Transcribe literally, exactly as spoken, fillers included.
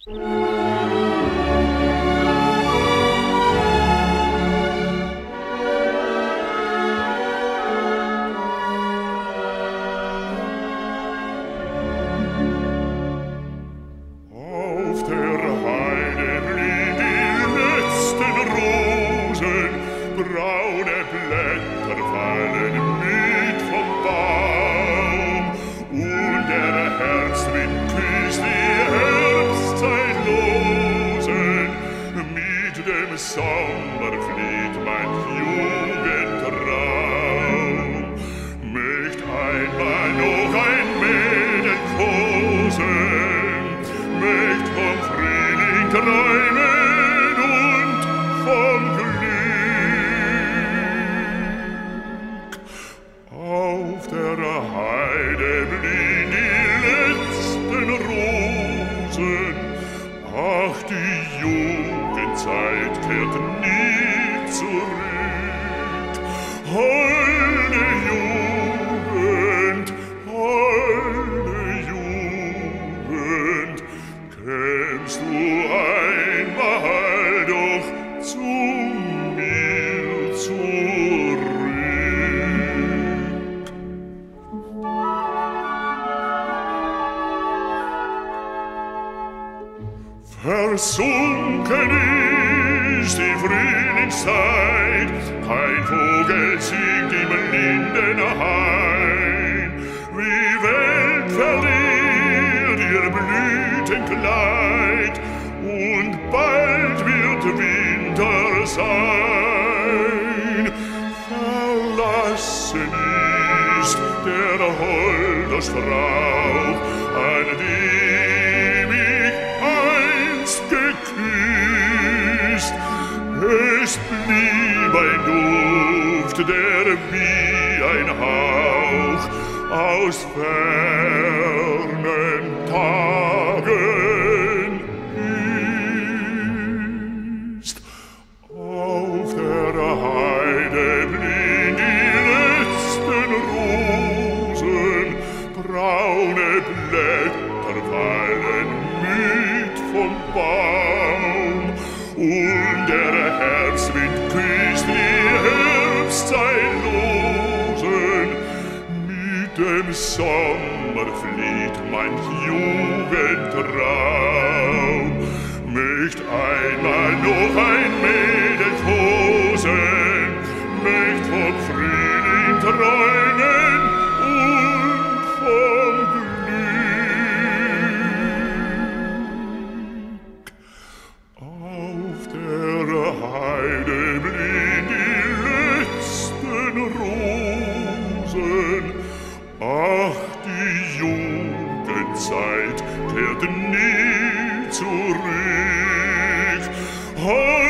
Sommer flieht mein Jugendtraum, möcht einmal noch ein Mädel kosen, möcht vom Frühling träumen und vom Glück. Auf der Heide blühen die letzten Rosen, ach, die Jugendzeit kehrt nie zurück. Holde Jugend, holde Jugend, kämst du einmal doch zu mir zurück. Versunken ist die Frühlingszeit, kein Vogel singt im Lindenhain. Wie Welt verliert ihr Blütenkleid, und bald wird Winter sein. Verlassen ist der holde Strauch, an dem ich einst geküsst. Es blieb ein Duft, der wie ein Hauch aus fernen Tagen ist. Auf der Heide blühen die letzten Rosen, braune Blätter fallen mit vom Baum, und der Herbstwind küsst die Herbstzeitlosen. Mit dem Sommer flieht mein Jugendtraum, möcht einmal noch ein Mädel kosen, möcht vom Frühling träumen und vom Glück. Auf der Heide blühen die letzten Rosen, ach, die Jugendzeit kehrt nie zurück.